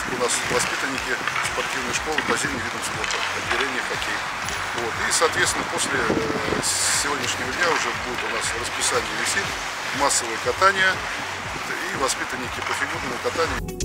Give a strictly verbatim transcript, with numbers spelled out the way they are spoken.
у нас воспитанники спортивной школы по зимним видам спорта, отделение хоккей. Вот. И, соответственно, после сегодняшнего дня уже будет у нас расписание висит, массовое катание и воспитанники по фигурному катанию.